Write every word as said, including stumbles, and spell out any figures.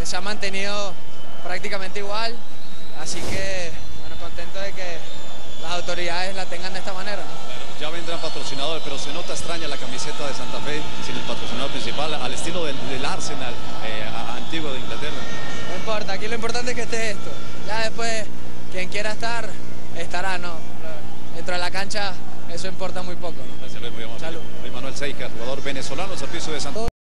que se ha mantenido prácticamente igual, así que bueno, contento de que las autoridades la tengan de esta manera, ¿no? Ya vendrán patrocinadores, pero se nota extraña la camiseta de Santa Fe sin el patrocinador principal, al estilo del, del Arsenal eh, antiguo de Inglaterra. No importa, aquí lo importante es que esté esto. Ya después, quien quiera estar, estará, ¿no? Dentro de la cancha, eso importa muy poco, ¿no? Gracias, Luis, muy amable. Salud. Luis Manuel Seijas, jugador venezolano, al servicio de Santa Fe.